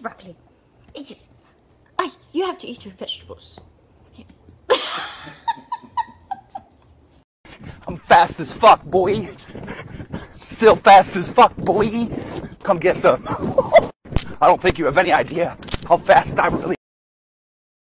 broccoli. Eat it. You have to eat your vegetables. Here. I'm fast as fuck, boy. Still fast as fuck, boy. Come get some. I don't think you have any idea how fast I really